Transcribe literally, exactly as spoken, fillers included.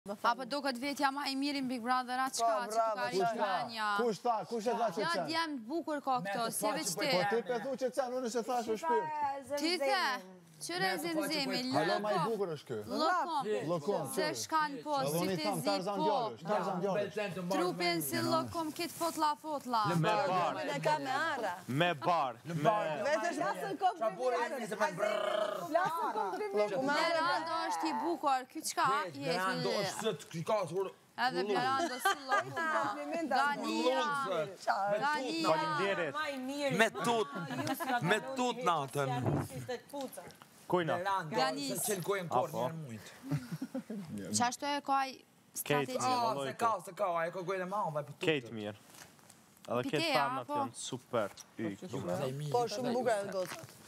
Apo do këtë vetja ma i mirin Big Brother, atë qka që të ka Shqipënia. Kush ta, kush e tha që Ja, cen? djemë bukur ka këto, si veç ti. Po ti pe thu që cen, unë se thash o shpirt. Ti the, qëre zemzemi, Halo ma i bukur është kë. lokom, Lokom, se shkan po, Edhe unë si i të tham zi Tarzan po. Djallësh, Tarzan Djallësh. Trupin si lokom, kitë fotla fotla. Me bar. E ka me ara. Me bar. Vetë lasën kom Lerando është i bukur, ky qka Lerando jeti. është sët krikatur. Edhe Lerando si lokom. Gania, Gania. Falinderit. Me tut, me tut natën. Kujna? Ganis. Se qenë kojën korë njërë mujtë. Qashtu e kaj strategi. Ah, se ka, se ka, a e ka kojën e ma, dhe për tutë. Kejtë mirë. Edhe këtë Pitea, famët po. janë super. Po, shumë bukur e gotë.